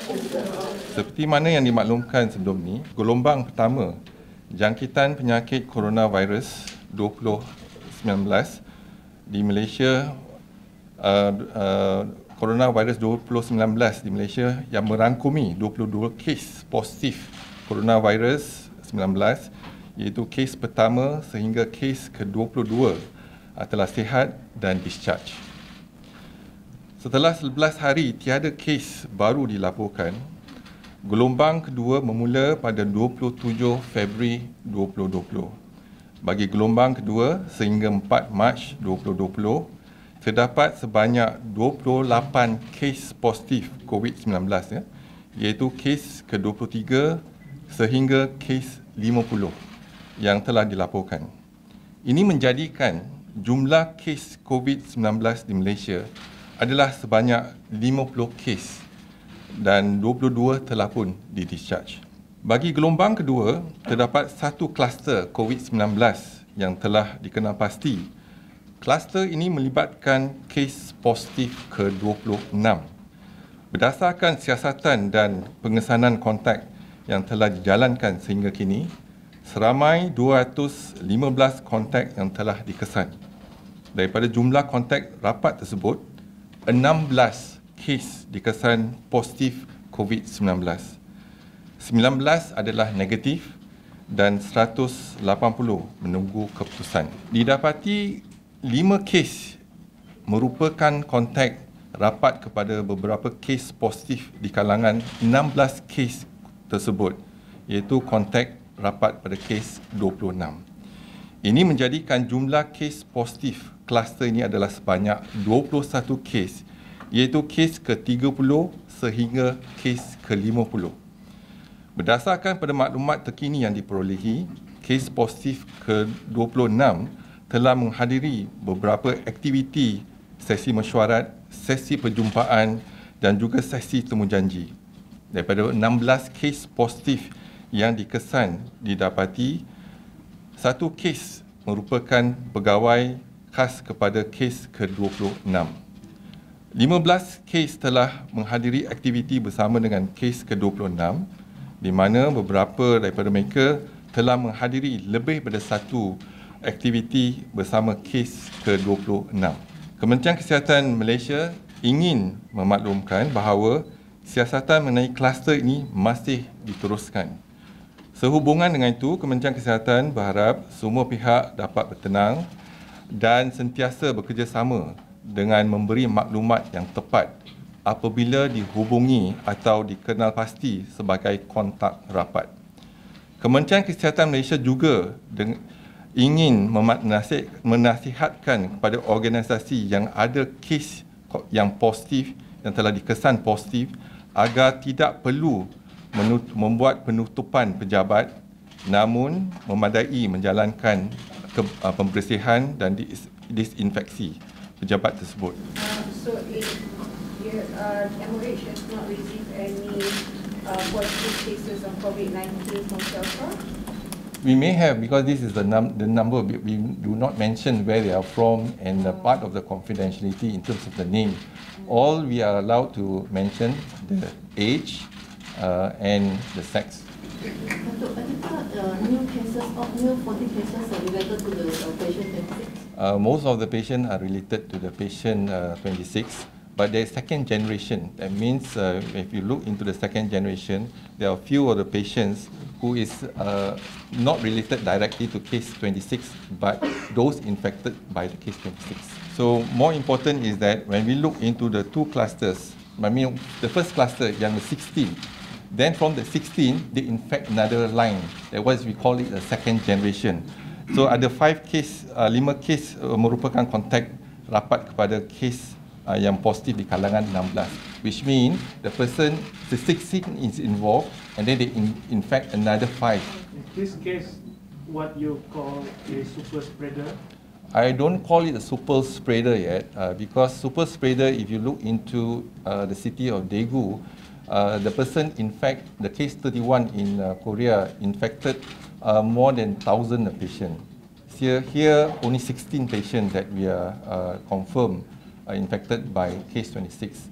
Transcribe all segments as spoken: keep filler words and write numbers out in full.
Seperti mana yang dimaklumkan sebelum ni, gelombang pertama jangkitan penyakit coronavirus dua ribu sembilan belas di Malaysia, uh, uh, coronavirus dua ribu sembilan belas di Malaysia yang merangkumi dua puluh dua kes positif coronavirus sembilan belas, iaitu kes pertama sehingga kes ke dua puluh dua telah sihat dan discharge. Setelah sebelas hari tiada kes baru dilaporkan, gelombang kedua bermula pada dua puluh tujuh Februari dua ribu dua puluh. Bagi gelombang kedua sehingga empat Mac dua ribu dua puluh, terdapat sebanyak dua puluh lapan kes positif COVID sembilan belas, ya, iaitu kes ke dua puluh tiga sehingga kes lima puluh yang telah dilaporkan. Ini menjadikan jumlah kes COVID sembilan belas di Malaysia adalah sebanyak lima puluh kes dan dua puluh dua telah pun di-discharge. Bagi gelombang kedua, terdapat satu kluster COVID sembilan belas yang telah dikenal pasti. Kluster ini melibatkan kes positif ke dua puluh enam. Berdasarkan siasatan dan pengesanan kontak yang telah dijalankan sehingga kini, seramai dua ratus lima belas kontak yang telah dikesan. Daripada jumlah kontak rapat tersebut, enam belas kes dikesan positif COVID sembilan belas. sembilan belas adalah negatif dan seratus lapan puluh menunggu keputusan. Didapati lima kes merupakan kontak rapat kepada beberapa kes positif di kalangan enam belas kes tersebut, iaitu kontak rapat pada kes dua puluh enam. Ini menjadikan jumlah kes positif kluster ini adalah sebanyak dua puluh satu kes, iaitu kes ke tiga puluh sehingga kes ke lima puluh. Berdasarkan pada maklumat terkini yang diperolehi, kes positif ke dua puluh enam telah menghadiri beberapa aktiviti sesi mesyuarat, sesi perjumpaan dan juga sesi temujanji. Daripada enam belas kes positif yang dikesan didapati, satu kes merupakan pegawai khas kepada kes ke dua puluh enam. lima belas kes telah menghadiri aktiviti bersama dengan kes ke dua puluh enam, di mana beberapa daripada mereka telah menghadiri lebih daripada satu aktiviti bersama kes ke dua puluh enam. Kementerian Kesihatan Malaysia ingin memaklumkan bahawa siasatan mengenai kluster ini masih diteruskan. Sehubungan dengan itu, Kementerian Kesihatan berharap semua pihak dapat bertenang dan sentiasa bekerjasama dengan memberi maklumat yang tepat apabila dihubungi atau dikenal pasti sebagai kontak rapat. Kementerian Kesihatan Malaysia juga ingin menasihatkan kepada organisasi yang ada kes yang positif, yang telah dikesan positif, agar tidak perlu membuat penutupan pejabat, namun memadai menjalankan ke, uh, pembersihan dan dis, disinfeksi pejabat tersebut. Uh, so, if your, uh, M O H has not received any uh, positive cases of COVID nineteen from Telfar? We may have, because this is the, num the number, we do not mention where they are from and the part of the confidentiality in terms of the name. All we are allowed to mention the age uh, and the sex. Uh, new cases or new forty cases are related to the uh, patient twenty-six? Uh, most of the patients are related to the patient uh, twenty-six, but there is second generation. That means uh, if you look into the second generation, there are few of the patients who is uh, not related directly to case twenty-six, but those infected by the case twenty-six. So more important is that when we look into the two clusters, I mean the first cluster yang sixteen, then from the sixteen they infect another line. That was we call it the second generation. So ada five case, uh, lima case uh, merupakan kontak rapat kepada case uh, yang positif di kalangan enam belas, which mean the person, the sixteen is involved and then they in, infect another five. In this case, what you call a super spreader? I don't call it a super spreader yet uh, because super spreader, if you look into uh, the city of Daegu, uh, the person, in fact, the case thirty-one in uh, Korea infected uh, more than one thousand patients. Here, here only sixteen patients that we are uh, confirmed uh, infected by case twenty-six.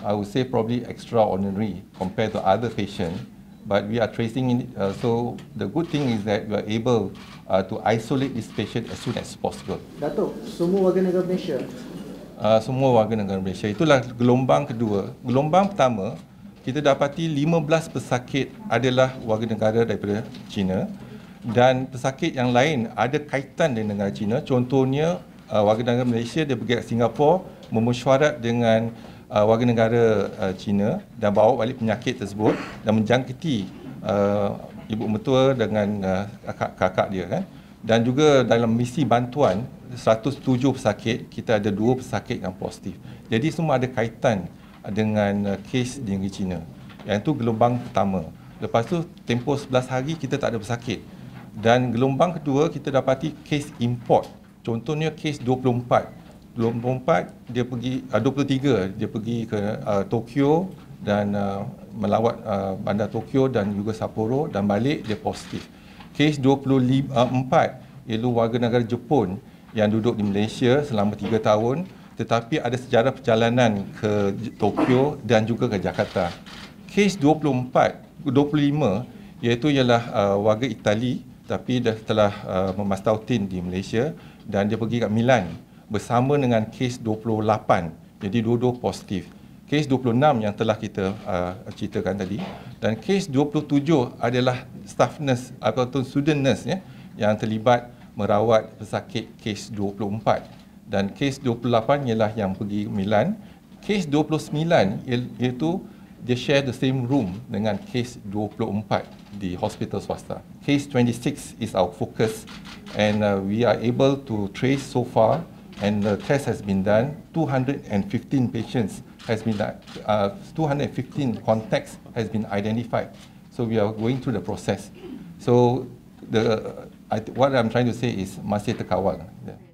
I would say probably extraordinary compared to other patients. But we are tracing it. Uh, so the good thing is that we are able uh, to isolate this patient as soon as possible. Datuk, semua warga negara Malaysia. Uh, semua warga negara Malaysia. Itulah gelombang kedua. Gelombang pertama, kita dapati lima belas pesakit adalah warga negara daripada China dan pesakit yang lain ada kaitan dengan negara China. Contohnya uh, warga negara Malaysia dia pergi ke Singapura memesyuarat dengan uh, warga negara uh, China dan bawa balik penyakit tersebut dan menjangkiti uh, ibu mertua dengan uh, kakak-kakak dia kan. Dan juga dalam misi bantuan seratus tujuh pesakit, kita ada dua pesakit yang positif. Jadi semua ada kaitan dengan uh, kes di negeri China. Yang itu gelombang pertama. Lepas tu tempoh sebelas hari kita tak ada pesakit. Dan gelombang kedua kita dapati kes import. Contohnya kes dua puluh empat. dua puluh empat dia pergi uh, dua puluh tiga dia pergi ke uh, Tokyo dan uh, melawat uh, bandar Tokyo dan juga Sapporo dan balik dia positif. Kes dua puluh empat iaitu warga negara Jepun yang duduk di Malaysia selama tiga tahun tetapi ada sejarah perjalanan ke Tokyo dan juga ke Jakarta. Kes dua puluh empat, dua puluh lima iaitu ialah uh, warga Itali tapi dah telah uh, memastautin di Malaysia dan dia pergi kat Milan bersama dengan kes dua puluh lapan. Jadi dua-dua positif. Kes dua puluh enam yang telah kita uh, ceritakan tadi dan kes dua puluh tujuh adalah staff nurse atau student nurse ya, yang terlibat merawat pesakit kes dua puluh empat dan kes dua puluh lapan ialah yang pergi Milan. Kes dua puluh sembilan iaitu dia share the same room dengan kes dua puluh empat di hospital swasta. Case dua puluh enam is our focus and uh, we are able to trace so far and the test has been done. two hundred fifteen patients has been done, uh, two hundred fifteen contacts has been identified. So we are going through the process. So the uh, I, what I'm trying to say is masih terkawal. Yeah.